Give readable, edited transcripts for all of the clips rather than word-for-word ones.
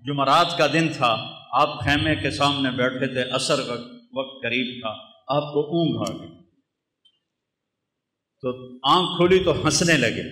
جمعرات کا دن تھا، آپ خیمے کے سامنے بیٹھے تھے، عصر کا وقت قریب تھا، آپ کو اونگ آ گئی تو آنکھ کھلی تو ہنسنے لگے۔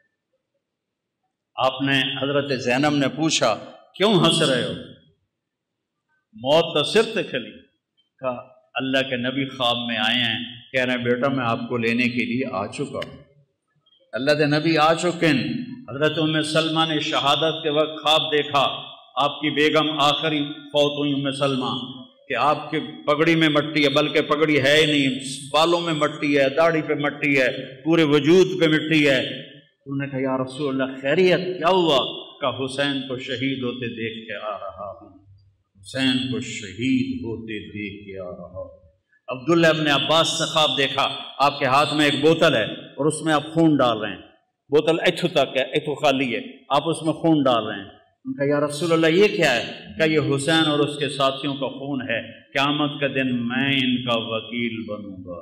آپ نے حضرت زینب نے پوچھا کیوں ہنس رہے ہو؟ موت تو سر سے کھلی۔ کہا اللہ کے نبی خواب میں آئے ہیں، کہہ رہے ہیں بیٹا میں آپ کو لینے کے لیے آ چکا ہوں۔ اللہ کے نبی آ چکے ہیں۔ حضرت ام سلمہ نے شہادت کے وقت خواب دیکھا، آپ کی بیگم آخری فوت ہوئی ام سلمہ، کہ آپ کے پگڑی میں مٹی ہے، بلکہ پگڑی ہے ہی نہیں، بالوں میں مٹی ہے، داڑھی پہ مٹی ہے، پورے وجود پہ مٹی ہے۔ انہوں نے کہا یا رسول اللہ خیریت کیا ہوا؟ کہ حسین کو شہید ہوتے دیکھ کے آ رہا ہوں، حسین کو شہید ہوتے دیکھ کے آ رہا ہوں۔ عبداللہ ابن عباس سے خواب دیکھا، آپ کے ہاتھ میں ایک بوتل ہے اور اس میں آپ خون ڈال رہے ہیں، بوتل ایتھو تک ہے، ایتھو خالی ہے، آپ اس میں خون ڈال رہے ہیں۔ ان کا یا رسول اللہ یہ کیا ہے؟ کہ یہ حسین اور اس کے ساتھیوں کا خون ہے، قیامت کا دن میں ان کا وکیل بنوں گا۔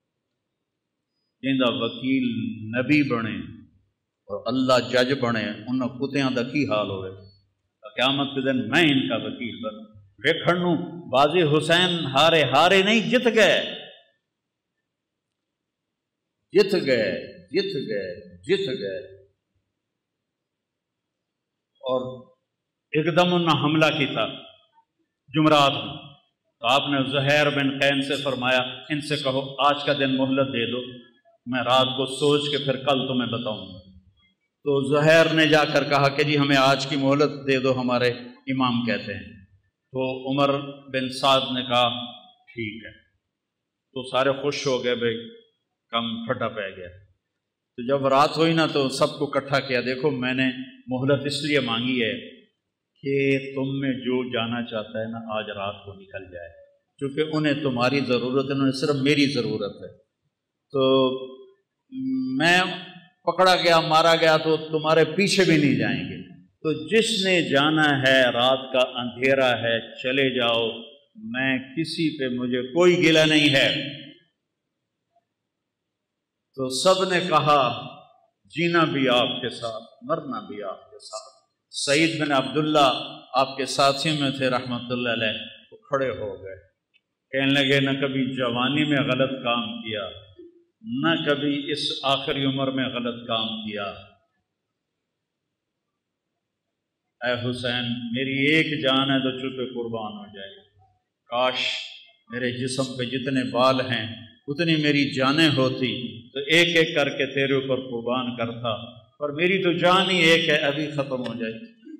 جنہاں وکیل نبی بنے اور اللہ جج بنے، انہاں کتیاں دا کی حال ہوئے؟ قیامت کے دن میں ان کا وکیل بنوں۔ ویکھنوں بازی حسین ہارے نہیں، جت گئے جت گئے جت گئے جت گئے۔ اور ایک دم انہوں نے حملہ کی تھا جمعرات میں، تو آپ نے زہیر بن قین سے فرمایا ان سے کہو آج کا دن مہلت دے دو، میں رات کو سوچ کے پھر کل تمہیں بتاؤں گا۔ تو زہیر نے جا کر کہا کہ جی ہمیں آج کی مہلت دے دو، ہمارے امام کہتے ہیں۔ تو عمر بن سعد نے کہا ٹھیک ہے۔ تو سارے خوش ہو گئے، بھائی کم پھٹا پہ گیا۔ تو جب رات ہوئی نا تو سب کو اکٹھا کیا، دیکھو میں نے مہلت اس لیے مانگی ہے کہ تم میں جو جانا چاہتا ہے نا آج رات کو نکل جائے، کیونکہ انہیں تمہاری ضرورت ہے، انہیں صرف میری ضرورت ہے۔ تو میں پکڑا گیا مارا گیا تو تمہارے پیچھے بھی نہیں جائیں گے، تو جس نے جانا ہے رات کا اندھیرا ہے چلے جاؤ، میں کسی پہ مجھے کوئی گلہ نہیں ہے۔ تو سب نے کہا جینا بھی آپ کے ساتھ، مرنا بھی آپ کے ساتھ۔ سعید بن عبداللہ آپ کے ساتھیوں میں تھے رحمت اللہ علیہ، وہ کھڑے ہو گئے، کہنے لگے نہ کبھی جوانی میں غلط کام کیا، نہ کبھی اس آخری عمر میں غلط کام کیا۔ اے حسین میری ایک جان ہے تو چپے قربان ہو جائے، کاش میرے جسم پہ جتنے بال ہیں اتنی میری جانیں ہوتی تو ایک ایک کر کے تیرے اوپر قربان کرتا، پر میری تو جان ہی ایک ہے، ابھی ختم ہو جائے۔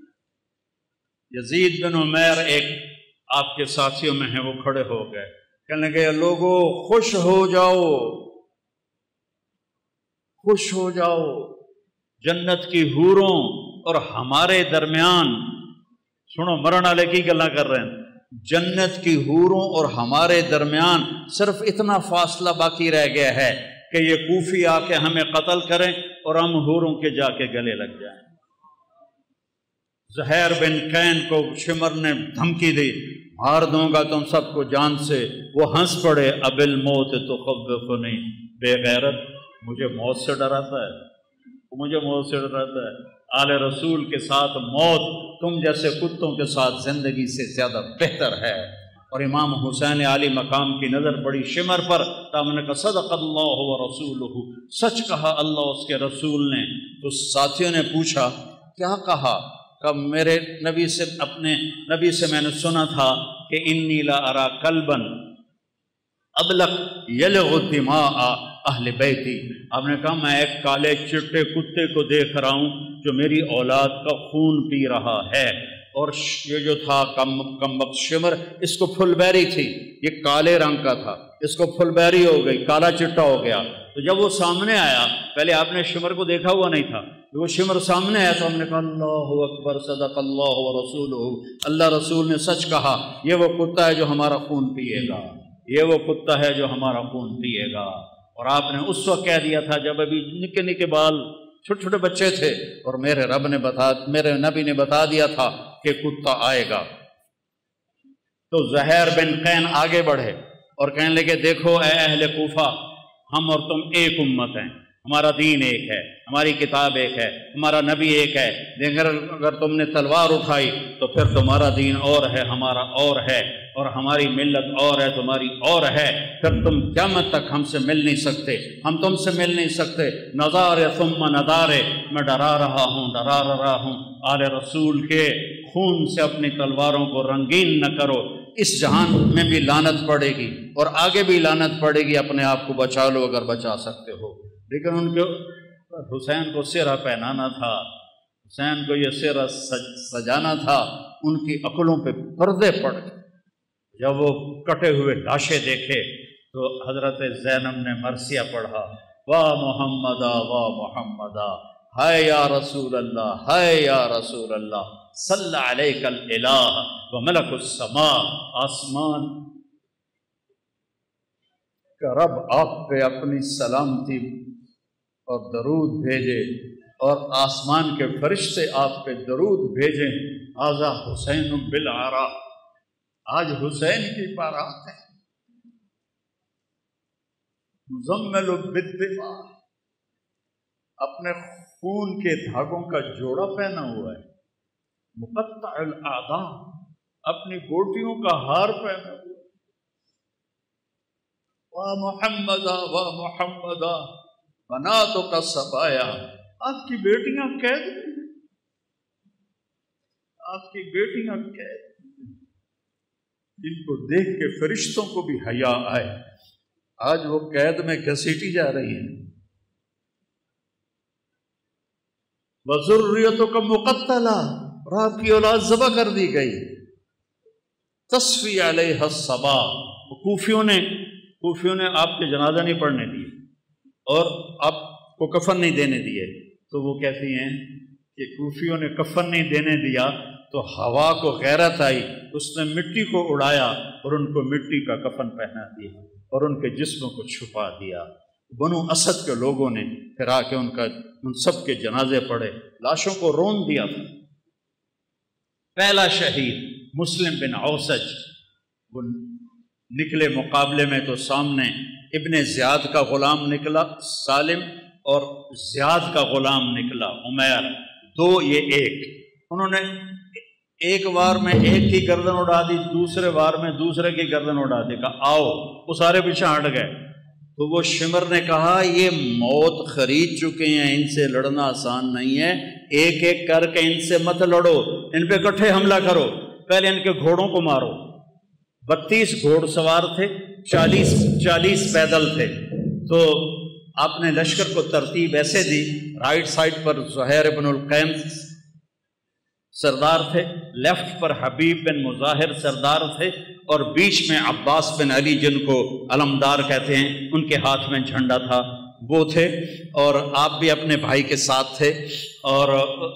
یزید بن عمیر ایک آپ کے ساتھیوں میں ہیں، وہ کھڑے ہو گئے، کہنے لگے لوگو خوش ہو جاؤ، خوش ہو جاؤ، جنت کی حوروں اور ہمارے درمیان، سنو مرن والے کی گلاں کر رہے ہیں، جنت کی حوروں اور ہمارے درمیان صرف اتنا فاصلہ باقی رہ گیا ہے کہ یہ کوفی آ کے ہمیں قتل کریں اور ہم حوروں کے جا کے گلے لگ جائیں۔ زہیر بن قین کو شمر نے دھمکی دی، مار دوں گا تم سب کو جان سے۔ وہ ہنس پڑے، اب الموت تخوفنی، بے غیرت مجھے موت سے ڈراتا ہے، مجھے موت سے ڈراتا ہے۔ آل رسول کے ساتھ موت تم جیسے کتوں کے ساتھ زندگی سے زیادہ بہتر ہے۔ اور امام حسین عالی مقام کی نظر پڑی شمر پر، تو ہم نے کہا صدق اللہ و رسولہ، سچ کہا اللہ اس کے رسول نے۔ تو ساتھیوں نے پوچھا کیا کہا؟ کہ میرے نبی سے، اپنے نبی سے میں نے سنا تھا کہ انی لا ارا کلبا ابلق یلغ دماء اہل بیتی۔ آپ نے کہا میں ایک کالے چٹے کتے کو دیکھ رہا ہوں جو میری اولاد کا خون پی رہا ہے۔ اور یہ جو تھا کم وقت شمر، اس کو پھل بیری تھی، یہ کالے رنگ کا تھا، اس کو پھل بیری ہو گئی، کالا چٹا ہو گیا۔ تو جب وہ سامنے آیا، پہلے آپ نے شمر کو دیکھا ہوا نہیں تھا، وہ شمر سامنے آیا تو ہم نے کہا اللہ اکبر، صدق اللہ و رسولہ، اللہ رسول نے سچ کہا، یہ وہ کتا ہے جو ہمارا خون پیے گا، یہ وہ کتا ہے جو ہمارا خون پیے گا۔ اور آپ نے اس وقت کہہ دیا تھا جب ابھی نکے نکے بال، چھوٹے چھوٹے بچے تھے، اور میرے نبی نے بتا دیا تھا کہ کتا آئے گا۔ تو زہیر بن قین آگے بڑھے اور کہنے لگے دیکھو اے اہل کوفہ، ہم اور تم ایک امت ہیں، ہمارا دین ایک ہے، ہماری کتاب ایک ہے، ہمارا نبی ایک ہے، لیکن اگر تم نے تلوار اٹھائی تو پھر تمہارا دین اور ہے، ہمارا اور ہے، اور ہماری ملت اور ہے، تمہاری اور ہے، پھر تم قیامت تک ہم سے مل نہیں سکتے، ہم تم سے مل نہیں سکتے۔ نظارے ثم نظارے، میں ڈرا رہا ہوں آل رسول کے خون سے اپنی تلواروں کو رنگین نہ کرو۔ اس جہان میں بھی لعنت پڑے گی اور آگے بھی لعنت پڑے گی، اپنے آپ کو بچا لو اگر بچا سکتے ہو۔ لیکن ان کو حسین کو سرہ پہنانا تھا، حسین کو یہ سرہ سجانا تھا، ان کی عقلوں پہ پردے پڑ گئے۔ جب وہ کٹے ہوئے لاشیں دیکھے تو حضرت زینب نے مرثیہ پڑھا، واہ محمدہ واہ محمدہ، ہائے یا رسول اللہ، ہائے یا رسول اللہ، صلی علیک الالہ و ملک السماء، آسمان کا رب آپ پہ اپنی سلامتی اور درود بھیجے، اور آسمان کے فرشتے آپ پہ درود بھیجیں۔ ھذا حسین بالعراء، آج حسین کی بارات ہے، مزمل بالدماء، اپنے خون کے دھاگوں کا جوڑا پہنا ہوا ہے، مقطع الاعضاء، اپنی گوٹیوں کا ہار پہنا ہوا ہے، واہ محمدہ واہ محمدہ بناتک سبایا، آپ کی بیٹیاں قید ہیں، آپ کی بیٹیاں قید ہیں، جن کو دیکھ کے فرشتوں کو بھی حیا آئے، آج وہ قید میں گھسیٹی جا رہی ہیں۔ وَذُرِّيَّتُكَ مُقَتَّلَةٌ، اور آپ کی اولاد ذبح کر دی گئی۔ تَصْفِي عَلَيْهَا الصَّبَا، کوفیوں نے آپ کے جنازہ نہیں پڑھنے دیے اور آپ کو کفن نہیں دینے دیے، تو وہ کہتی ہیں کہ کوفیوں نے کفن نہیں دینے دیا تو ہوا کو غیرت آئی، اس نے مٹی کو اڑایا اور ان کو مٹی کا کفن پہنا دیا اور ان کے جسموں کو چھپا دیا۔ بنو اسد کے لوگوں نے پھر آ کے ان سب کے جنازے پڑھے، لاشوں کو رون دیا تھا۔ پہلا شہید مسلم بن اوسج، وہ نکلے مقابلے میں تو سامنے ابن زیاد کا غلام نکلا سالم، اور زیاد کا غلام نکلا عمیر، دو یہ ایک، انہوں نے ایک وار میں ایک کی گردن اڑا دی، دوسرے وار میں دوسرے کی گردن اڑا دی، کہا آؤ، وہ سارے پیچھے ہٹ گئے۔ تو وہ شمر نے کہا یہ موت خرید چکے ہیں، ان سے لڑنا آسان نہیں ہے، ایک ایک کر کے ان سے مت لڑو، ان پہ اکٹھے حملہ کرو، پہلے ان کے گھوڑوں کو مارو۔ 32 گھوڑ سوار تھے، 40 پیدل تھے، تو آپ نے لشکر کو ترتیب ایسے دی، رائٹ سائڈ پر زہیر بن القیم سردار تھے، لیفٹ پر حبیب بن مظاہر سردار تھے، اور بیچ میں عباس بن علی جن کو علمدار کہتے ہیں، ان کے ہاتھ میں جھنڈا تھا، وہ تھے، اور آپ بھی اپنے بھائی کے ساتھ تھے، اور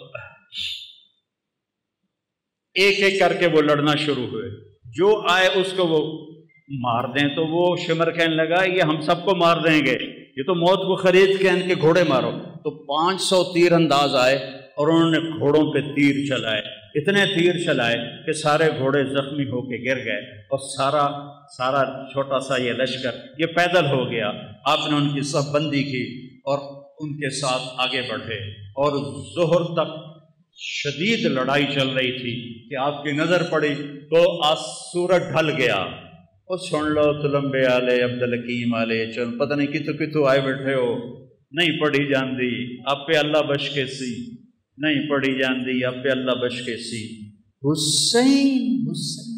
ایک ایک کر کے وہ لڑنا شروع ہوئے، جو آئے اس کو وہ مار دیں۔ تو وہ شمر کہنے لگا یہ ہم سب کو مار دیں گے، یہ تو موت کو خرید کے ان کے گھوڑے مارو۔ تو 500 تیر انداز آئے اور انہوں نے گھوڑوں پہ تیر چلائے، اتنے تیر چلائے کہ سارے گھوڑے زخمی ہو کے گر گئے، اور سارا چھوٹا سا یہ لشکر یہ پیدل ہو گیا۔ آپ نے ان کی صف بندی کی اور ان کے ساتھ آگے بڑھے، اور ظہر تک شدید لڑائی چل رہی تھی کہ آپ کی نظر پڑی تو سورج ڈھل گیا، اور سن لو تلمبے آلے عبدالحکیم آلے چل، پتہ نہیں کتو آئے بیٹھے ہو، نہیں پڑھی جاندی آپ پہ اللہ بش کے سی، نہیں پڑھی جاندی آپ پہ اللہ بش کے سی۔ حسین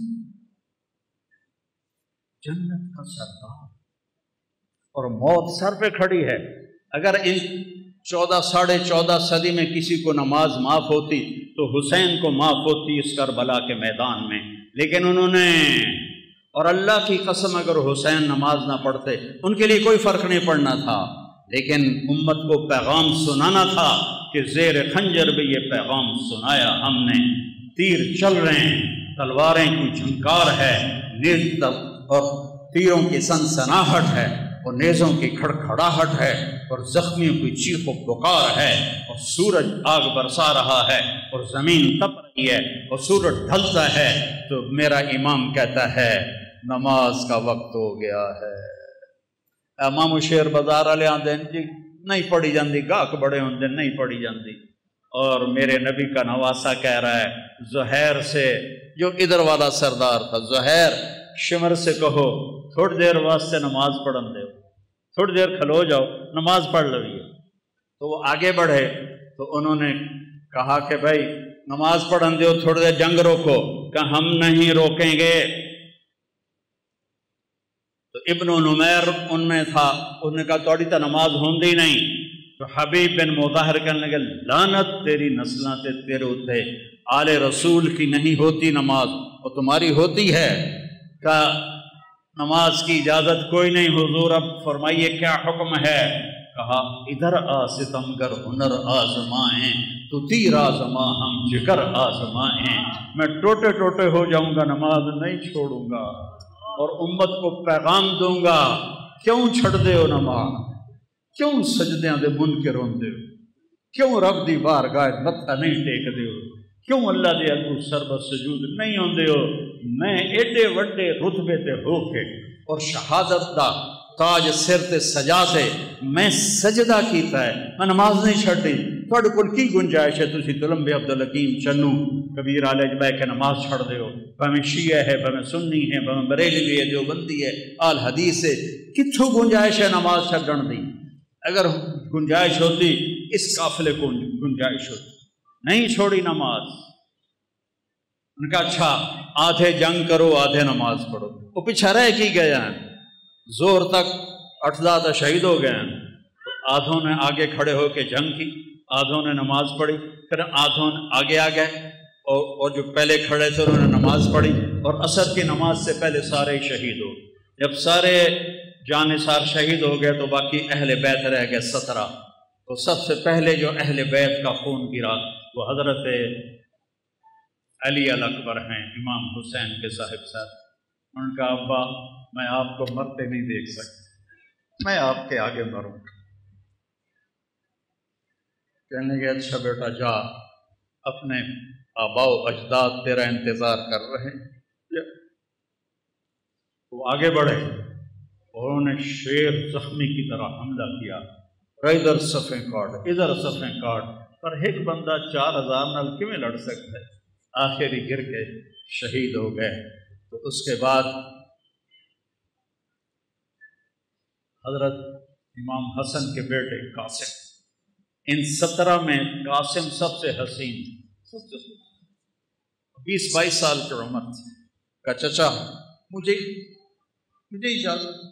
جنت کا سردار، اور موت سر پہ کھڑی ہے۔ اگر ان 14 صدی میں کسی کو نماز معاف ہوتی تو حسین کو معاف ہوتی اس کربلا کے میدان میں، لیکن انہوں نے، اور اللہ کی قسم اگر حسین نماز نہ پڑھتے ان کے لیے کوئی فرق نہیں پڑنا تھا، لیکن امت کو پیغام سنانا تھا کہ زیر خنجر بھی یہ پیغام سنایا ہم نے، تیر چل رہے ہیں، تلواریں کی جھنکار ہے، نیز اور تیروں کی سنسناہٹ ہے، اور نیزوں کی کھڑکھڑاہٹ ہے، اور زخمیوں کی چیخ و پکار ہے، اور سورج آگ برسا رہا ہے، اور زمین تپ رہی ہے، اور سورج ڈھلتا ہے، تو میرا امام کہتا ہے نماز کا وقت ہو گیا ہے۔ امام شیر بازار والے آدھے جی نہیں پڑھی جاندی، گاہک بڑے ہوندے نہیں پڑھی جاندی۔ اور میرے نبی کا نواسا کہہ رہا ہے زہیر سے، جو ادھر والا سردار تھا، زہیر شمر سے کہو تھوڑی دیر واسطے نماز پڑھن دے، تھوڑی دیر کھلو جاؤ نماز پڑھ لویے۔ تو وہ آگے بڑھے تو انہوں نے کہا کہ بھائی نماز پڑھن دیو، تھوڑی دیر جنگ روکو، کہ ہم نہیں روکیں گے۔ تو ابن نمیر ان میں تھا، انہوں نے کہا توڑی تا نماز ہوندی نہیں۔ تو حبیب بن مظاہر کہنے لگے لعنت تیری نسلاں تے تیرے ہوتے، آل رسول کی نہیں ہوتی نماز اور تمہاری ہوتی ہے۔ کہ نماز کی اجازت کوئی نہیں حضور، اب فرمائیے کیا حکم ہے؟ کہا ادھر آ ستمگر ہنر آزمائیں، تو تیر آزما ہم جگر آزمائیں۔ میں ٹوٹے ٹوٹے ہو جاؤں گا، نماز نہیں چھوڑوں گا اور امت کو پیغام دوں گا، کیوں چھڑ دے ہو نماز، کیوں سجدیاں دے منکر ہوندے ہو، کیوں رب دی بارگاہ متھا نہیں ٹیک دے ہو، کیوں اللہ دے اگوں سربت سجود نہیں ہوندے ہو۔ میں ایڈے وڈے رتبے تے ہو کے اور شہادت دا تاج سر تے سجا تے میں سجدہ کیتا ہے، میں نماز نہیں چھڑی۔ تھوڑے کول کی گنجائش ہے تسی تلمبے عبدالحکیم چنو کبیر علیہ بہ کے نماز چھڑ دے ہو؟ بھویں شیعہ ہے، بھویں سنی ہے، بھویں بریلوی ہے، دیوبندی ہے، آل حدیث ہے، کتھوں گنجائش ہے نماز چھڑن دی؟ اگر گنجائش ہوتی اس قافلے کو گنجائش ہوتی، نہیں چھوڑی نماز۔ ان کا اچھا آدھے جنگ کرو آدھے نماز پڑھو، وہ پیچھے رہ کی گئے ہیں، زور تک 8 شہید ہو گئے ہیں۔ تو آدھوں نے آگے کھڑے ہو کے جنگ کی، آدھوں نے نماز پڑھی، پھر آدھوں آگے آ گئے اور جو پہلے کھڑے تھے انہوں نے نماز پڑھی، اور عصر کی نماز سے پہلے سارے شہید ہو۔ جب سارے جانثار شہید ہو گئے تو باقی اہل بیت رہ گئے 17۔ تو سب سے پہلے جو اہل بیت کا خون گرا وہ حضرت علی الاکبر ہیں، امام حسین کے صاحب صاحب۔ ان کا ابا میں آپ کو مرتے نہیں دیکھ سکتا، میں آپ کے آگے مروں گا۔ کہنے لگے اچھا بیٹا جا، اپنے آباء و اجداد تیرا انتظار کر رہے ہیں۔ وہ آگے بڑھے، انہوں نے شیر زخمی کی طرح حملہ کیا، ادھر صفیں کاٹ ادھر صفیں کاٹ، پر ایک بندہ 4000 نال کیویں لڑ سکتا ہے؟ آخری گر کے شہید ہو گئے۔ تو اس کے بعد حضرت امام حسن کے بیٹے قاسم، ان 17 میں قاسم سب سے حسین، 20-22 سال کی عمر تھی۔ کہا چچا مجھے اجازت؟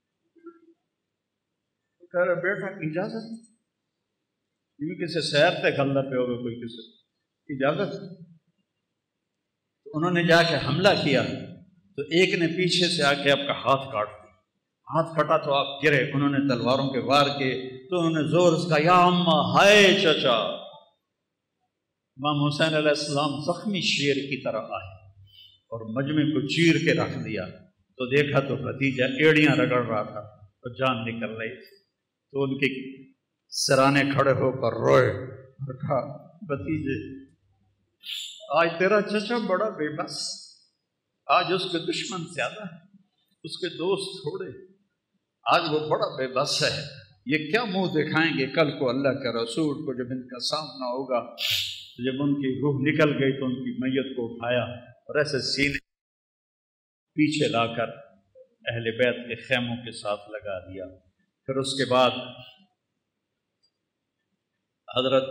کہہ رہے بیٹا اجازت؟ یہ کسی سیر تے گھلنا پہ ہوگا کوئی کسی اجازت؟ انہوں نے جا کے حملہ کیا تو ایک نے پیچھے سے آ کے آپ کا ہاتھ کاٹ دیا، ہاتھ کٹا تو آپ گرے۔ انہوں نے تلواروں کے وار کیے تو انہوں نے زور سے کہا یا اماں ہائے چچا۔ امام حسین علیہ السلام زخمی شیر کی طرح آئے اور مجمع کو چیر کے رکھ دیا، تو دیکھا تو بھتیجا ایڑیاں رگڑ رہا تھا تو جان نکل رہی تھی۔ تو ان کے سرانے کھڑے ہو کر روئے اور کہا بھتیجے آج تیرا چچا بڑا بے بس، آج اس کے دشمن زیادہ ہیں، اس کے دوست تھوڑے، آج وہ بڑا بے بس ہے۔ یہ کیا منہ دکھائیں گے کل کو اللہ کے رسول کو جب ان کا سامنا ہوگا؟ جب ان کی روح نکل گئی تو ان کی میت کو اٹھایا اور ایسے سینے پیچھے لا کر اہل بیت کے خیموں کے ساتھ لگا دیا۔ پھر اس کے بعد حضرت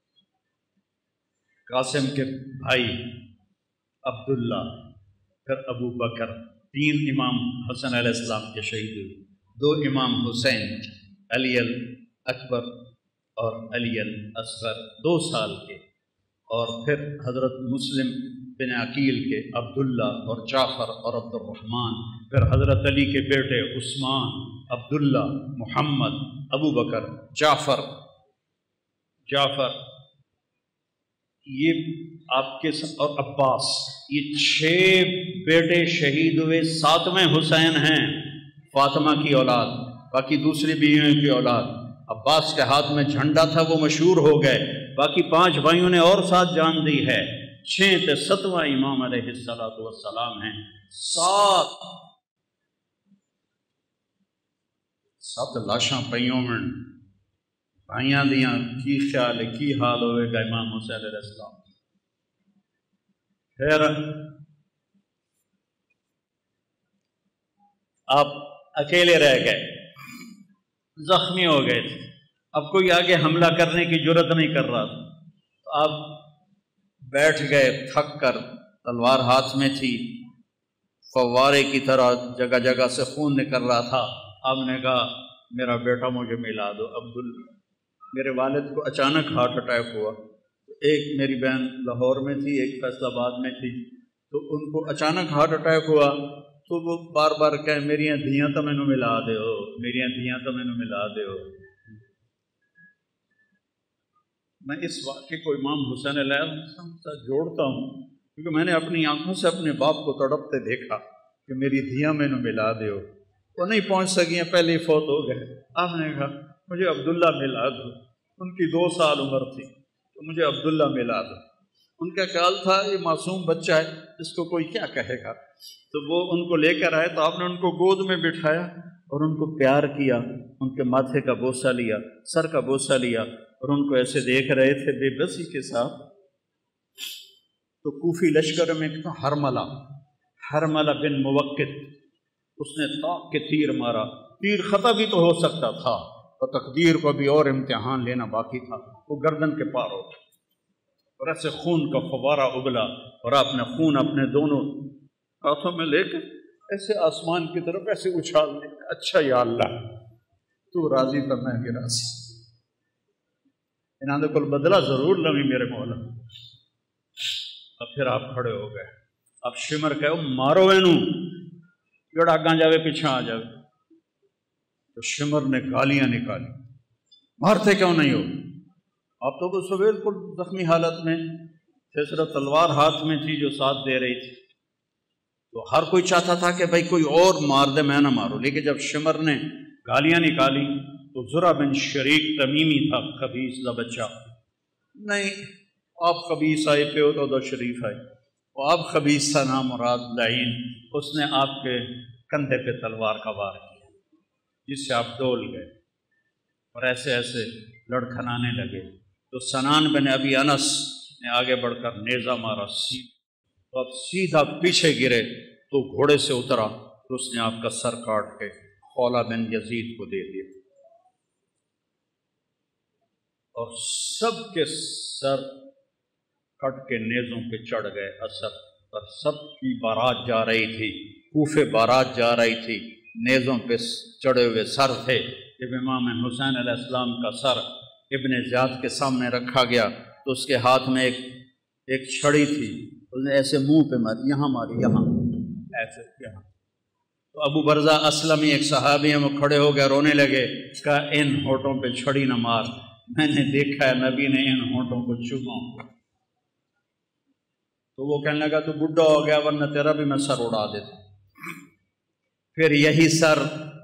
قاسم کے بھائی عبداللہ، پھر ابو بکر، 3 امام حسن علیہ السلام کے شہید ہوئے، 2 امام حسین، علی الاکبر اور علی الاصغر 2 سال کے، اور پھر حضرت مسلم بن عقیل کے عبداللہ اور جعفر اور عبد الرحمن، پھر حضرت علی کے بیٹے عثمان، عبداللہ، محمد، ابو بکر، جعفر یہ آپ کے اور عباس، یہ 6 بیٹے شہید ہوئے۔ 7ویں حسین ہیں فاطمہ کی اولاد، باقی دوسری بیویوں کی اولاد۔ عباس کے ہاتھ میں جھنڈا تھا، وہ مشہور ہو گئے، باقی 5 بھائیوں نے اور ساتھ جان دی ہے۔ 6 تے 7واں امام علیہ السلام ہیں۔ 7 لاشاں پئیوں میں بھائیاں دیاں کی خیال ہے کی حال ہوئے گا امام حسین علیہ السلام۔ پھر آپ اکیلے رہ گئے، زخمی ہو گئے تھے، اب کوئی آگے حملہ کرنے کی جرت نہیں کر رہا تھا، تو آپ بیٹھ گئے تھک کر، تلوار ہاتھ میں تھی، فوارے کی طرح جگہ جگہ سے خون نکل رہا تھا۔ آپ نے کہا میرا بیٹا مجھے ملا دو عبداللہ۔ میرے والد کو اچانک ہارٹ اٹیک ہوا، ایک میری بہن لاہور میں تھی، ایک فیصل آباد میں تھی، تو ان کو اچانک ہارٹ اٹیک ہوا، تو وہ بار بار کہیں میریاں دھیاں تو مینوں ملا دیو، میریاں دھیاں تو مینوں ملا دیو۔ میں اس واقعے کو امام حسین علیہ السلام سے جوڑتا ہوں کیونکہ میں نے اپنی آنکھوں سے اپنے باپ کو تڑپتے دیکھا کہ میری دھیاں مینوں ملا دیو۔ وہ نہیں پہنچ سکیں، پہلے ہی فوت ہو گئے۔ آپ نے کہا مجھے عبداللہ ملا دو، ان کی 2 سال عمر تھی، تو مجھے عبداللہ ملا دو۔ ان کا خیال تھا یہ معصوم بچہ ہے، اس کو کوئی کیا کہے گا، تو وہ ان کو لے کر آئے، تو آپ نے ان کو گود میں بٹھایا اور ان کو پیار کیا، ان کے ماتھے کا بوسہ لیا، سر کا بوسہ لیا، اور ان کو ایسے دیکھ رہے تھے بے بسی کے ساتھ۔ تو کوفی لشکر میں ایک تھا حرملہ بن موقت، اس نے طاق کے تیر مارا، تیر خطا بھی تو ہو سکتا تھا، اور تقدیر کو بھی اور امتحان لینا باقی تھا، وہ گردن کے پار ہو گیا، اور ایسے خون کا فوارہ ابلا، اور آپ نے خون اپنے دونوں ہاتھوں میں لے کر ایسے آسمان کی طرف ایسے اچھال دیا، اچھا یا اللہ تو راضی تو میں بھی راضی، انہوں نے کل بدلہ ضرور لوی میرے مولا۔ اب پھر آپ کھڑے ہو گئے، اب شمر کہو مارو اینوں، جڑا آگاں جاوے پیچھے آ جاوے۔ تو شمر نے گالیاں نکالی، مارتے کیوں نہیں ہو؟ آپ تو بس بالکل زخمی حالت میں تھے، صرف تلوار ہاتھ میں تھی جو ساتھ دے رہی تھی، تو ہر کوئی چاہتا تھا کہ بھائی کوئی اور مار دے، میں نہ مارو۔ لیکن جب شمر نے گالیاں نکالی تو زرع بن شریک تمیمی تھا، خبیث کا بچہ، نہیں آپ خبیث آئے پہ ہو تو دو شریف آئے، وہ آپ خبیث تھا نام مراد لعین، اس نے آپ کے کندھے پہ تلوار کا وار کیا، جس سے آپ ڈول گئے اور ایسے ایسے لڑکھنانے لگے۔ تو سنان بن ابی انس نے آگے بڑھ کر نیزہ مارا، تو اب سیدھا پیچھے گرے تو گھوڑے سے اترا، تو اس نے آپ کا سر کاٹ کے خولہ بن یزید کو دے دیا، اور سب کے سر کٹ کے نیزوں پہ چڑھ گئے اثر پر۔ سب کی بارات جا رہی تھی، کوفے بارات جا رہی تھی، نیزوں پہ چڑھے ہوئے سر تھے۔ جب امام حسین علیہ السلام کا سر ابن زیاد کے سامنے رکھا گیا تو اس کے ہاتھ میں ایک چھڑی تھی، اس نے ایسے منہ پہ ماری، یہاں ماری، یہاں ایسے یہاں۔ تو ابو برزہ اسلمی ایک صحابی ہیں، وہ کھڑے ہو گئے، رونے لگے، کہا ان ہونٹوں پہ چھڑی نہ مار، میں نے دیکھا ہے نبی نے ان ہونٹوں کو چوما۔ تو وہ کہنے لگا تو بڈھا ہو گیا، ورنہ تیرا بھی میں سر اڑا دیتا۔ پھر یہی سر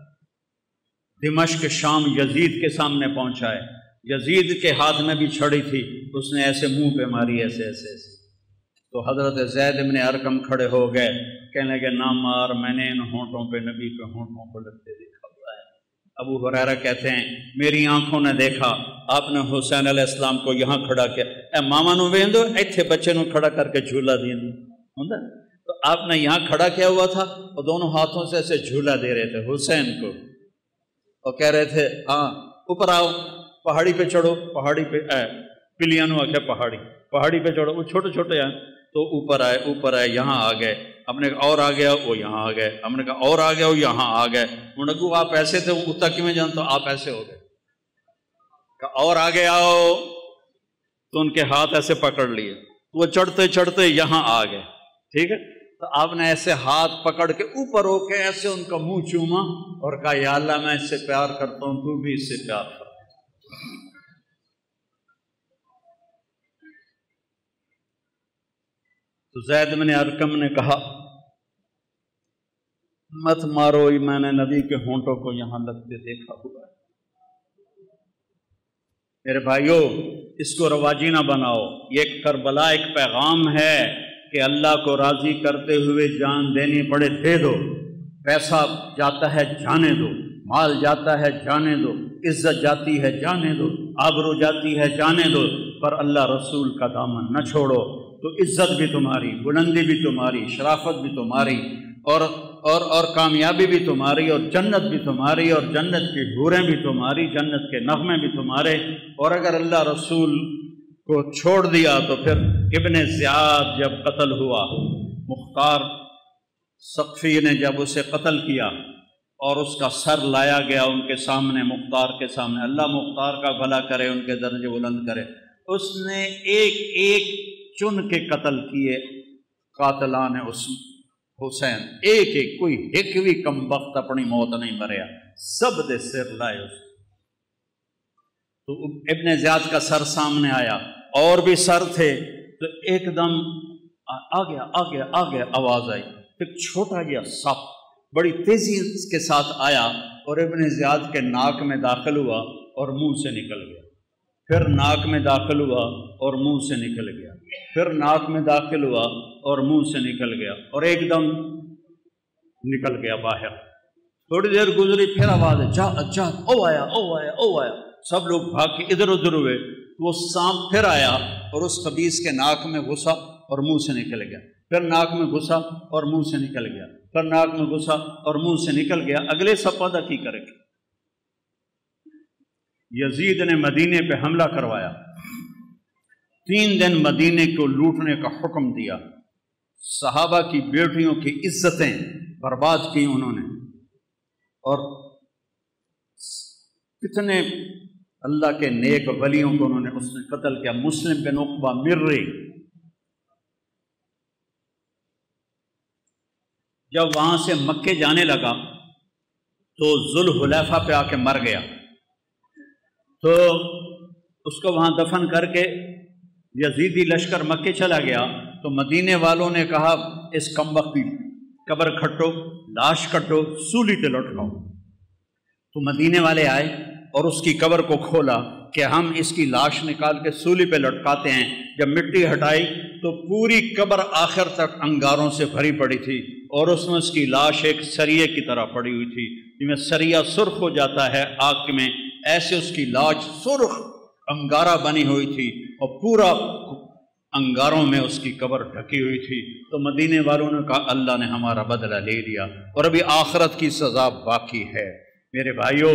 دمشق شام یزید کے سامنے پہنچا ہے، یزید کے ہاتھ میں بھی چھڑی تھی، اس نے ایسے منہ پہ ماری، ایسے ایسے ایسے۔ تو حضرت زید بن ارقم کھڑے ہو گئے، کہنے لگے نہ مار، میں نے ان ہونٹوں پہ نبی کے ہونٹوں کو لگتے دیکھا ہوا ہے۔ ابو ہریرہ کہتے ہیں میری آنکھوں نے دیکھا، آپ نے حسین علیہ السلام کو یہاں کھڑا کیا، اے ماما نو ویندو ایتھے بچے نو کھڑا کر کے جھولا دیندو ہوندا، تو آپ نے یہاں کھڑا کیا ہوا تھا اور دونوں ہاتھوں سے ایسے جھولا دے رہے تھے حسین کو، اور کہہ رہے تھے ہاں اوپر آؤ، پہاڑی پہ چڑھو، پہاڑی پہ پلیانو آکھے پہاڑی پہ چڑھو، وہ چھوٹے چھوٹے ہیں تو اوپر آئے، یہاں آ گئے، ہم نے کہا اور آ گیا، وہ یہاں آ گئے، ہم نے کہا اور آ گیا، وہ یہاں آ گئے، انہوں نے کہا آپ ایسے تھے، وہ اتنا کیوں جانتا، آپ ایسے ہو گئے، کہا اور آگے آؤ، تو ان کے ہاتھ ایسے پکڑ لیے، وہ چڑھتے چڑھتے یہاں آ گئے، ٹھیک ہے، تو آپ نے ایسے ہاتھ پکڑ کے اوپر ہو کے ایسے ان کا منہ چوما اور کہا یا اللہ میں اس سے پیار کرتا ہوں، تو بھی اس سے پیار کر۔ تو زید بن ارقم نے کہا مت مارو، میں نے نبی کے ہونٹوں کو یہاں لگتے دیکھا ہوا ہے۔ میرے بھائیو اس کو رواجی نہ بناؤ، یہ کربلا ایک پیغام ہے کہ اللہ کو راضی کرتے ہوئے جان دینی پڑے دے دو، پیسہ جاتا ہے جانے دو، مال جاتا ہے جانے دو، عزت جاتی ہے جانے دو، آبرو جاتی ہے جانے دو، پر اللہ رسول کا دامن نہ چھوڑو تو عزت بھی تمہاری، بلندی بھی تمہاری، شرافت بھی تمہاری، اور کامیابی بھی تمہاری، اور جنت بھی تمہاری، اور جنت کی حوریں بھی تمہاری، جنت کے نغمے بھی تمہارے۔ اور اگر اللہ رسول کو چھوڑ دیا تو پھر ابن زیاد جب قتل ہوا، مختار ثقفی نے جب اسے قتل کیا اور اس کا سر لایا گیا ان کے سامنے، مختار کے سامنے، اللہ مختار کا بھلا کرے، ان کے درجے بلند کرے، اس نے ایک ایک چن کے قتل کیے قاتلان حسین، ایک ایک، کوئی ایک بھی کم وقت اپنی موت نہیں مریا، سب دے سر لائے اس۔ تو ابن زیاد کا سر سامنے آیا، اور بھی سر تھے، تو ایک دم آ گیا آواز آئی، ایک چھوٹا جہا سپ بڑی تیزی کے ساتھ آیا اور ابن زیاد کے ناک میں داخل ہوا اور منہ سے نکل گیا، پھر ناک میں داخل ہوا اور منہ سے نکل گیا، پھر ناک میں داخل ہوا اور منہ سے نکل گیا، اور ایک دم نکل گیا باہر۔ تھوڑی دیر گزری، پھر آواز ہے، جا او آیا، سب لوگ بھاگ کے ادھر ادھر ہوئے، وہ سانپ پھر آیا اور اس خبیث کے ناک میں گھسا اور منہ سے نکل گیا، پھر ناک میں گھسا اور منہ سے نکل گیا، پھر ناک میں گھسا اور منہ سے نکل گیا۔ اگلے سپادہ کی کرے گا؟ یزید نے مدینے پہ حملہ کروایا، 3 دن مدینے کو لوٹنے کا حکم دیا، صحابہ کی بیٹیوں کی عزتیں برباد کی انہوں نے، اور کتنے اللہ کے نیک ولیوں کو انہوں نے اس نے قتل کیا۔ مسلم بن عقبہ مرری جب وہاں سے مکے جانے لگا تو ذوالحلیفہ پہ آ کے مر گیا، تو اس کو وہاں دفن کر کے یزیدی لشکر مکے چلا گیا، تو مدینے والوں نے کہا اس کمبخت کی قبر کھٹو، لاش کٹو، سولی تے لٹکاؤ۔ تو مدینے والے آئے اور اس کی قبر کو کھولا کہ ہم اس کی لاش نکال کے سولی پہ لٹکاتے ہیں۔ جب مٹی ہٹائی تو پوری قبر آخر تک انگاروں سے بھری پڑی تھی، اور اس میں اس کی لاش ایک سریے کی طرح پڑی ہوئی تھی، جس میں سریا سرخ ہو جاتا ہے آگ میں، ایسے اس کی لاش سرخ انگارہ بنی ہوئی تھی، اور پورا انگاروں میں اس کی قبر ڈھکی ہوئی تھی۔ تو مدینے والوں نے کہا اللہ نے ہمارا بدلہ لے لیا، اور ابھی آخرت کی سزا باقی ہے۔ میرے بھائیوں،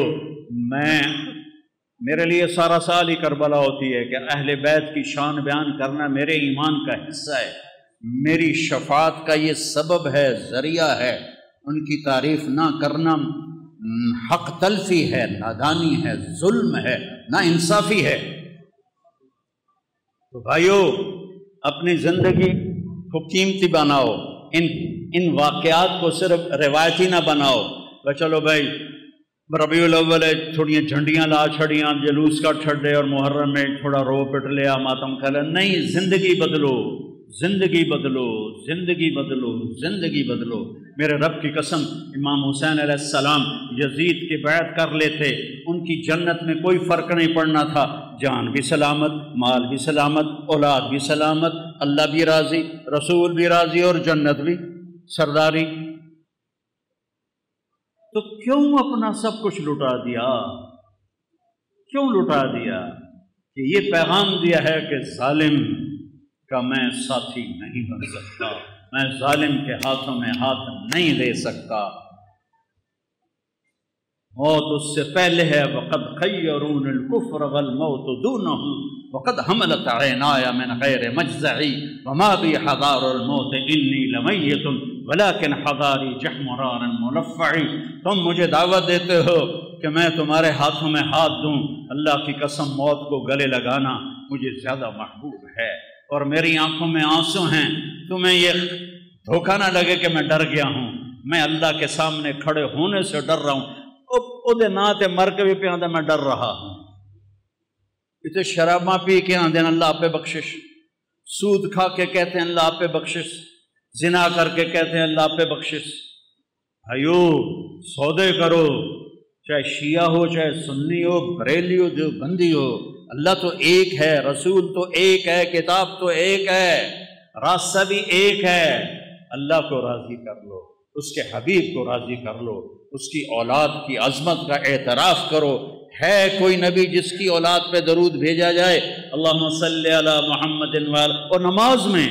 میرے لیے سارا سال ہی کربلا ہوتی ہے کہ اہل بیت کی شان بیان کرنا میرے ایمان کا حصہ ہے، میری شفاعت کا یہ سبب ہے، ذریعہ ہے۔ ان کی تعریف نہ کرنا حق تلفی ہے، نادانی ہے، ظلم ہے، نا انصافی ہے۔ تو بھائیو، اپنی زندگی کو قیمتی بناؤ، ان واقعات کو صرف روایتی نہ بناؤ کہ چلو بھائی ربیع الاول تھوڑی جھنڈیاں لا چھڑیاں، جلوس کا چھڑے، اور محرم میں تھوڑا رو پٹ لیا، ماتم کھلا۔ نہیں، زندگی بدلو، زندگی بدلو، زندگی بدلو، زندگی بدلو۔ میرے رب کی قسم، امام حسین علیہ السلام یزید کی بیعت کر لیتے، ان کی جنت میں کوئی فرق نہیں پڑنا تھا، جان بھی سلامت، مال بھی سلامت، اولاد بھی سلامت، اللہ بھی راضی، رسول بھی راضی، اور جنت بھی سرداری۔ تو کیوں اپنا سب کچھ لٹا دیا؟ کیوں لٹا دیا؟ کہ یہ پیغام دیا ہے کہ ظالم کا میں ساتھی نہیں بن سکتا، میں ظالم کے ہاتھوں میں ہاتھ نہیں دے سکتا۔ موت اس سے پہلے ہے، وقد خیرون الکفر والموت دونہ، وقد حملت عینایا من غیر مجزعی، وما بی حضار الموت انی لمیت ولیکن حضاری جحمرار ملفعی۔ تم مجھے دعوت دیتے ہو کہ میں تمہارے ہاتھوں میں ہاتھ دوں، اللہ کی قسم موت کو گلے لگانا مجھے زیادہ محبوب ہے، اور میری آنکھوں میں آنسو ہیں۔ تمہیں یہ دھوکہ نہ لگے کہ میں ڈر گیا ہوں، میں اللہ کے سامنے کھڑے ہونے سے ڈر رہا ہوں۔ او ناتے مر کے بھی پہ میں ڈر رہا ہوں۔ اتنے شراباں پی کے آندے اللہ آپ پہ بخشش، سود کھا کے کہتے ہیں اللہ آپ پہ بخشش، زنا کر کے کہتے ہیں اللہ آپ پہ بخشش۔ بھائیو، سودے کرو، چاہے شیعہ ہو، چاہے سنی ہو، بریلی ہو، جو بندی ہو، اللہ تو ایک ہے، رسول تو ایک ہے، کتاب تو ایک ہے، راستہ بھی ایک ہے۔ اللہ کو راضی کر لو، اس کے حبیب کو راضی کر لو، اس کی اولاد کی عظمت کا اعتراف کرو۔ ہے کوئی نبی جس کی اولاد پہ درود بھیجا جائے؟ اللہم صلی علی محمد وعلی، اور نماز میں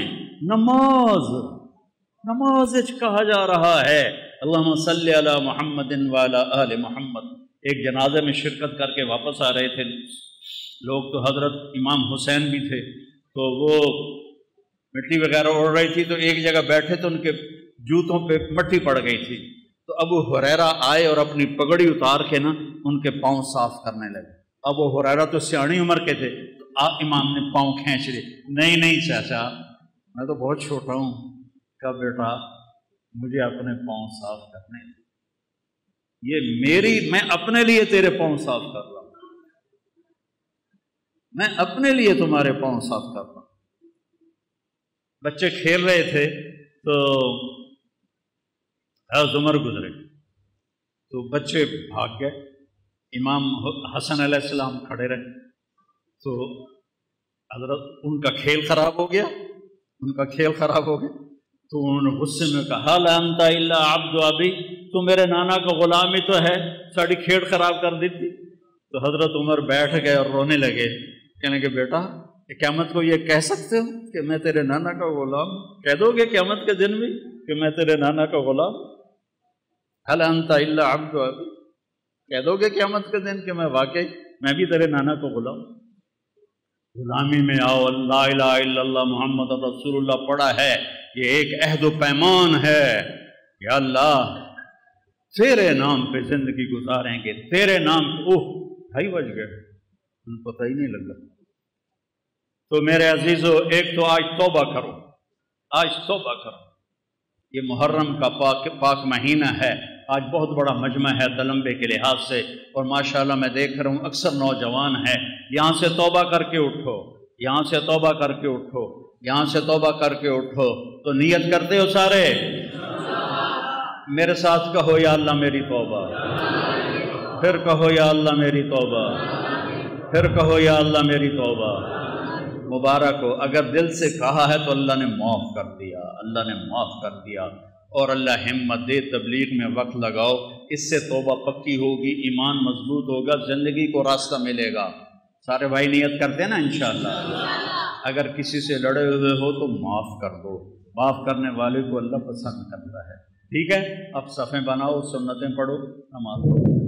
نماز کہا جا رہا ہے اللہم صلی علی محمد وعلی آل محمد۔ ایک جنازے میں شرکت کر کے واپس آ رہے تھے لوگ، تو حضرت امام حسین بھی تھے، تو وہ مٹی وغیرہ اڑ رہی تھی، تو ایک جگہ بیٹھے تو ان کے جوتوں پہ مٹی پڑ گئی تھی، تو ابو ہریرہ آئے اور اپنی پگڑی اتار کے نا ان کے پاؤں صاف کرنے لگے۔ ابو ہریرہ تو سیاਣੀ عمر کے تھے، تو امام نے پاؤں کھینچ لیے۔ نہیں چاچا، میں تو بہت چھوٹا ہوں۔ کہا بیٹا مجھے اپنے پاؤں صاف کرنے، یہ میں اپنے لیے تیرے پاؤں صاف کر رہا ہوں، میں اپنے لیے تمہارے پاؤں صاف کر رہا ہوں۔ بچے کھیل رہے تھے تو حضرت عمر گزرے، تو بچے بھاگ گئے، امام حسن علیہ السلام کھڑے رہے، تو حضرت ان کا کھیل خراب ہو گیا، تو انہوں نے غصے میں کہا لا انت الا عبد ابی، تو میرے نانا کا غلام ہی تو ہے، ساری کھیل خراب کر دی تھی۔ تو حضرت عمر بیٹھ گئے اور رونے لگے، کہنے کہ بیٹا قیامت کو یہ کہہ سکتے ہو کہ میں تیرے نانا کا غلام؟ کہہ دو گے قیامت کے دن بھی کہ میں تیرے نانا کا غلام؟ هل انت الا عبد ابی، کہہ دو گے قیامت کے دن کہ میں بھی تیرے نانا کا غلام؟ غلامی میں آؤ، لا الہ الا اللہ محمد رسول اللہ پڑھا ہے، یہ ایک عہد و پیمان ہے کہ اللہ تیرے نام پہ زندگی گزاریں گے، تیرے نام پہ۔ 2:30 بج گئے، پتہ ہی نہیں لگا۔ تو میرے عزیزو، ایک تو آج توبہ کرو، یہ محرم کا پاک مہینہ ہے، آج بہت بڑا مجمع ہے تلمبے کے لحاظ سے، اور ماشاءاللہ میں دیکھ رہا ہوں اکثر نوجوان ہیں، یہاں سے توبہ کر کے اٹھو، تو نیت کرتے ہو سارے؟ میرے ساتھ کہو یا اللہ میری توبہ، پھر کہو یا اللہ میری توبہ، پھر کہو یا اللہ میری توبہ۔ مبارک ہو، اگر دل سے کہا ہے تو اللہ نے معاف کر دیا، اور اللہ ہمت دے، تبلیغ میں وقت لگاؤ، اس سے توبہ پکی ہوگی، ایمان مضبوط ہوگا، زندگی کو راستہ ملے گا۔ سارے بھائی نیت کرتے ہیں نا انشاءاللہ؟ اگر کسی سے لڑے ہوئے ہو تو معاف کر دو، معاف کرنے والے کو اللہ پسند کرتا ہے۔ ٹھیک ہے، اب صفیں بناؤ، سنتیں پڑھو، نماز پڑھو۔